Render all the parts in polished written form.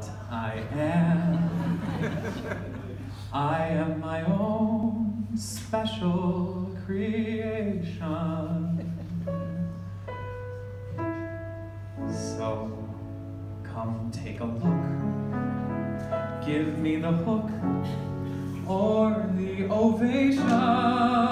what I am. I am my own special creation. So, come take a look. Give me the hook or the ovation.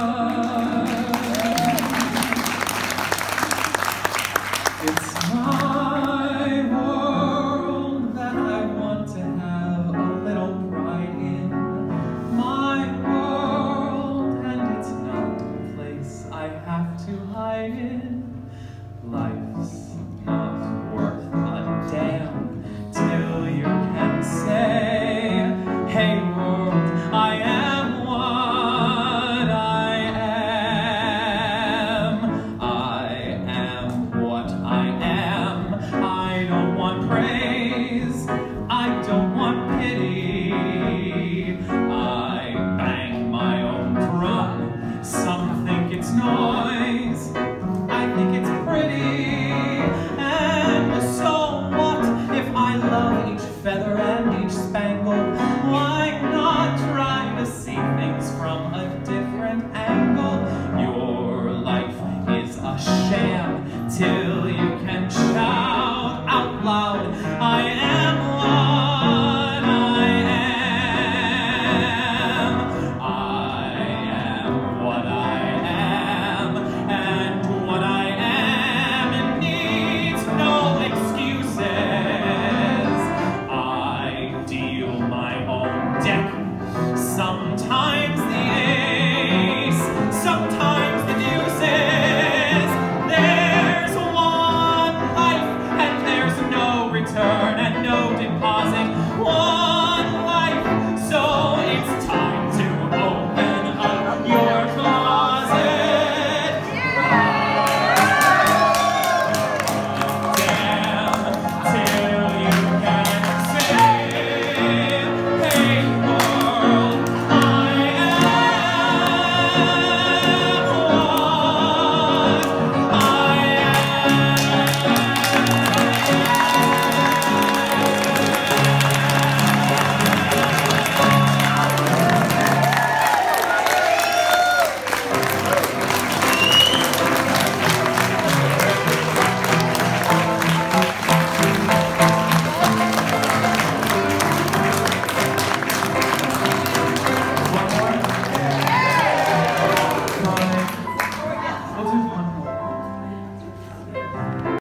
It's my world that I want to have a little pride in. My world, and it's not a place I have to hide in. Life's not worth a damn till you can say, hey world, I am what I am. I am what I am. I don't want praise. I don't want pity. I bang my own drum. Some think it's noise. I think it's pretty. And so what if I love each feather and each spangle? Why not try to see things from a different angle? Your life is a sham till you